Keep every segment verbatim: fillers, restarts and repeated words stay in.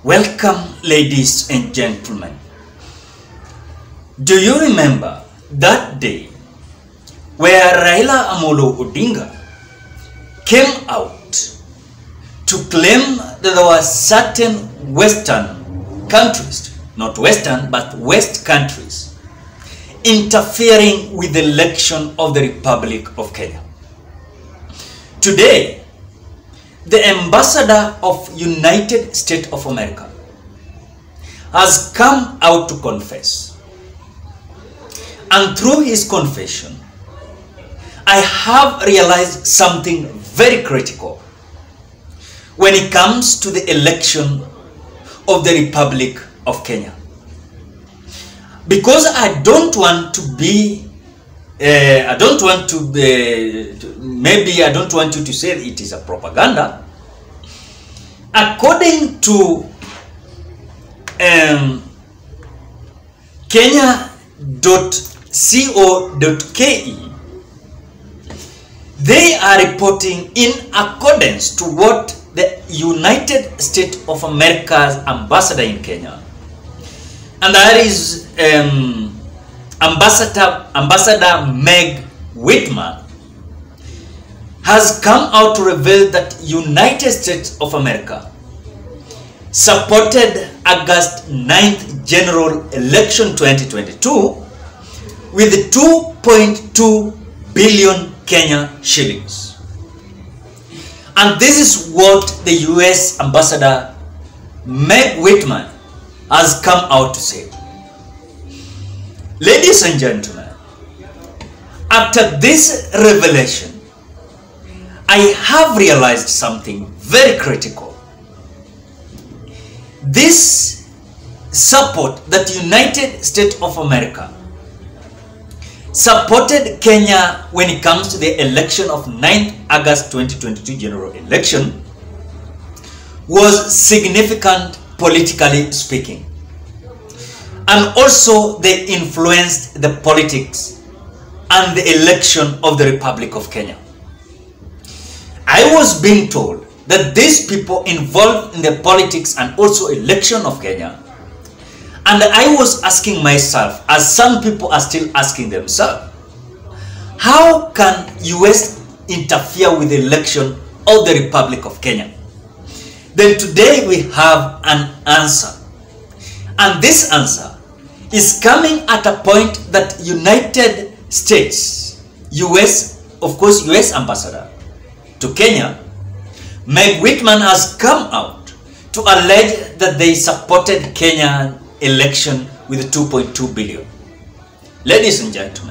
Welcome, ladies and gentlemen. Do you remember that day where Raila Amolo Odinga came out to claim that there were certain Western countries, not Western, but West countries, interfering with the election of the Republic of Kenya? Today, the ambassador of United States of America has come out to confess. And through his confession, I have realized something very critical when it comes to the election of the Republic of Kenya. Because I don't want to be Uh, I don't want to, be, to, maybe I don't want you to say it is a propaganda. According to um, Kenya dot co dot K E, they are reporting in accordance to what the United States of America's ambassador in Kenya, and that is um, Ambassador, Ambassador Meg Whitman, has come out to reveal that United States of America supported August ninth general election twenty twenty-two with two point two billion Kenya shillings. And this is what the U S Ambassador Meg Whitman has come out to say. Ladies and gentlemen, after this revelation, I have realized something very critical. This support that United States of America supported Kenya when it comes to the election of ninth August twenty twenty-two general election was significant, politically speaking. And also they influenced the politics and the election of the Republic of Kenya. I was being told that these people involved in the politics and also election of Kenya, and I was asking myself, as some people are still asking themselves, how can U S interfere with the election of the Republic of Kenya? Then today we have an answer, and this answer is coming at a point that United States, U S, of course, U S Ambassador to Kenya, Meg Whitman, has come out to allege that they supported Kenyan election with two point two billion. Ladies and gentlemen,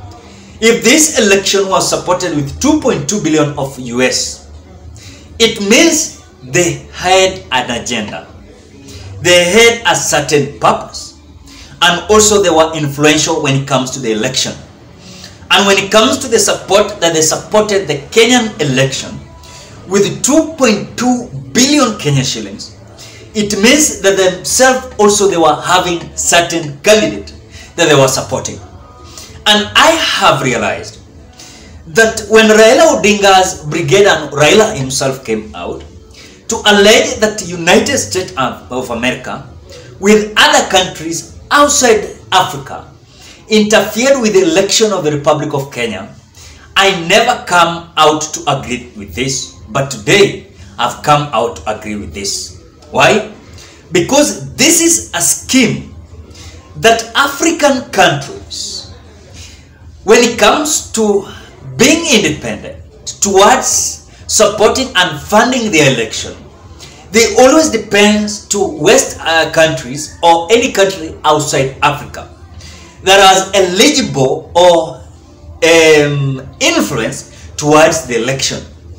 if this election was supported with two point two billion of U S, it means they had an agenda. They had a certain purpose. And also they were influential when it comes to the election. And when it comes to the support that they supported the Kenyan election with two point two billion Kenya shillings, it means that themselves also they were having certain candidate that they were supporting. And I have realized that when Raila Odinga's brigade and Raila himself came out to allege that the United States of America with other countries outside Africa interfered with the election of the Republic of Kenya, I never come out to agree with this, but today I've come out to agree with this. Why? Because this is a scheme that African countries, when it comes to being independent towards supporting and funding the election, they always depend to West uh, countries or any country outside Africa that is eligible or um, influence towards the election.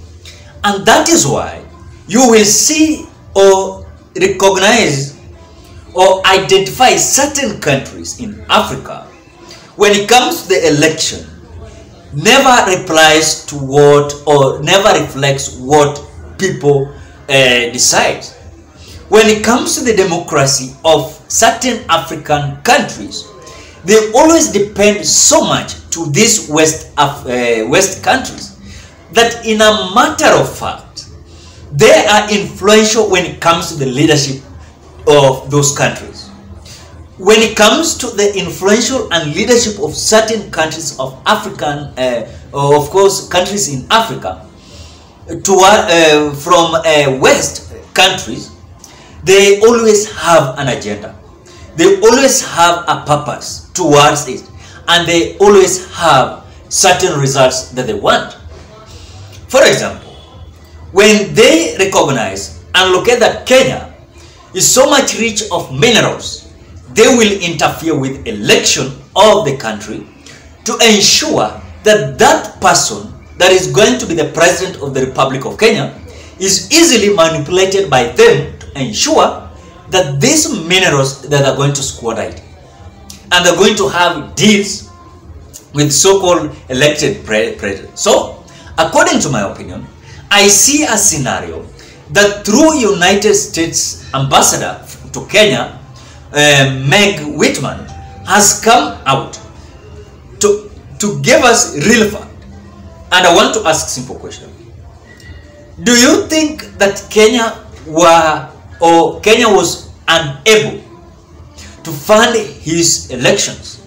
And that is why you will see or recognize or identify certain countries in Africa when it comes to the election never replies to what or never reflects what people Uh, decide. When it comes to the democracy of certain African countries, they always depend so much to these West, Af uh, West countries that in a matter of fact, they are influential when it comes to the leadership of those countries. When it comes to the influential and leadership of certain countries of African, uh, of course, countries in Africa, to, uh, from uh, West countries, they always have an agenda. They always have a purpose towards it, and they always have certain results that they want. For example, when they recognize and locate that Kenya is so much rich of minerals, they will interfere with election of the country to ensure that that person that is going to be the president of the Republic of Kenya is easily manipulated by them to ensure that these minerals that are going to squander it, and they're going to have deals with so-called elected presidents. So, according to my opinion, I see a scenario that through United States ambassador to Kenya, uh, Meg Whitman, has come out to, to give us real fact. And I want to ask a simple question. Do you think that Kenya were, or Kenya was unable to fund his elections?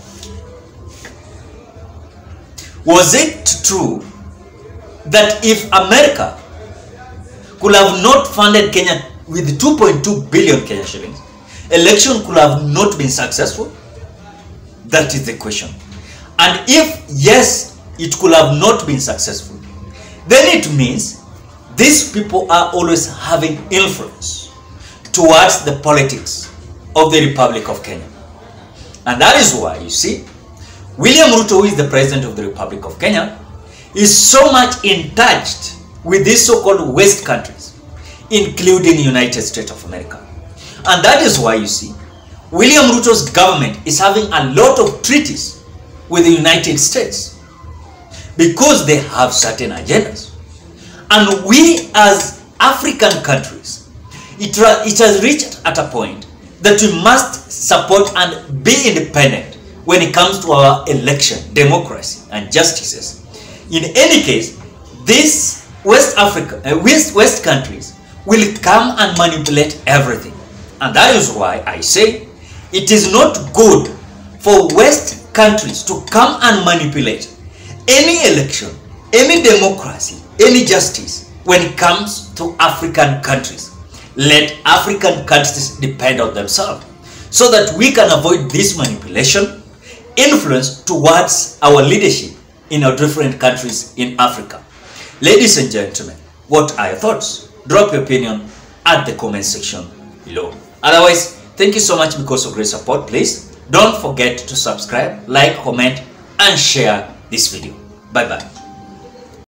Was it true that if America could have not funded Kenya with two point two billion Kenya shillings, election could have not been successful? That is the question. And if yes, it could have not been successful, then it means these people are always having influence towards the politics of the Republic of Kenya. And that is why, you see, William Ruto, who is the president of the Republic of Kenya, is so much in touch with these so-called West countries, including United States of America. And that is why, you see, William Ruto's government is having a lot of treaties with the United States because they have certain agendas. And we as African countries, it, it has reached at a point that we must support and be independent when it comes to our election, democracy, and justices. In any case, these West Africa, uh, West, West countries will come and manipulate everything. And that is why I say it is not good for West countries to come and manipulate any election, any democracy, any justice when it comes to African countries. Let African countries depend on themselves so that we can avoid this manipulation, influence towards our leadership in our different countries in Africa. Ladies and gentlemen, what are your thoughts? Drop your opinion at the comment section below. Otherwise, thank you so much because of great support. Please don't forget to subscribe, like, comment, and share this video. Bye bye.